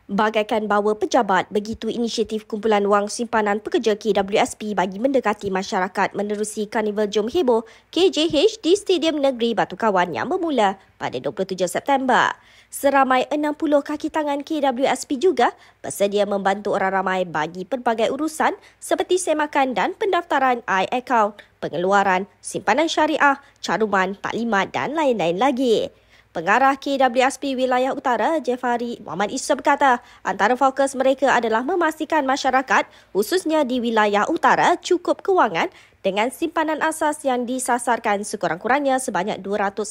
Bagaikan bawa pejabat, begitu inisiatif kumpulan wang simpanan pekerja KWSP bagi mendekati masyarakat menerusi Karnival Jom Heboh KJH di Stadium Negeri Batu Kawan yang bermula pada 27 September. Seramai 60 kaki tangan KWSP juga bersedia membantu orang ramai bagi pelbagai urusan seperti semakan dan pendaftaran iAccount, pengeluaran, simpanan syariah, caruman, taklimat dan lain-lain lagi. Pengarah KWSP Wilayah Utara, Jefari Muhammad Isa berkata, antara fokus mereka adalah memastikan masyarakat, khususnya di wilayah utara, cukup kewangan dengan simpanan asas yang disasarkan sekurang-kurangnya sebanyak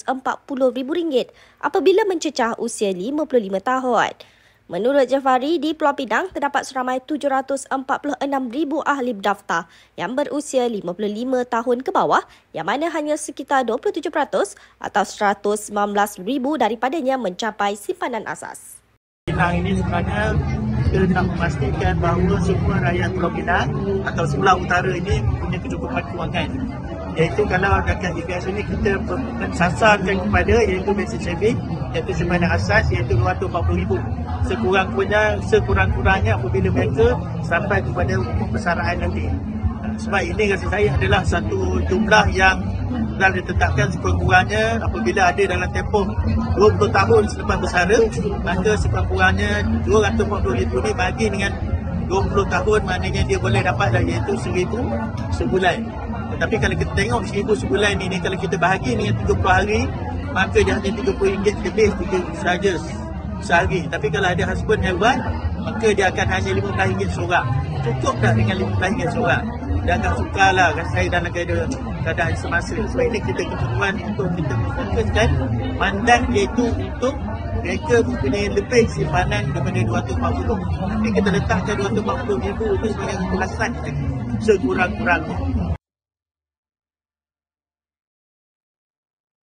RM240,000 apabila mencecah usia 55 tahun. Menurut Jefari, di Pulau Pinang terdapat seramai 746,000 ahli berdaftar yang berusia 55 tahun ke bawah, yang mana hanya sekitar 27% atau 119,000 daripadanya mencapai simpanan asas. Pinang ini sebenarnya kita nak memastikan bahawa semua rakyat Pulau Pinang atau sebelah utara ini punya kecukupan kewangan. Iaitu kalau rakyat DPS ini kita sasarkan kepada iaitu basic saving, iaitu simpanan asas iaitu RM240,000. Sekurang-kurangnya apabila mereka sampai kepada umur persaraan nanti. Sebab ini rasa saya adalah satu jumlah yang telah ditetapkan sekurang-kurangnya apabila ada dalam tempoh 20 tahun selepas bersara, maka sekurang-kurangnya RM240,000 ini bagi dengan 20 tahun maknanya dia boleh dapat dah iaitu RM1,000 sebulan. Tetapi kalau kita tengok RM1,000 sebulan ini kalau kita bahagi dengan 30 hari, maka dia hanya RM30 lebih saja sehari. Tapi kalau ada husband yang buat, maka dia akan hanya RM15 seorang. Cukup tak dengan RM15 seorang? Dia agak sukarlah saya dalam keadaan semasa. Sebab ini kita keperluan untuk kita memfokuskan mandat iaitu untuk mereka mempunyai lebih simpanan daripada 240. Tapi kita letakkan 240,000 itu sebagai kulasan sekurang-kurangnya.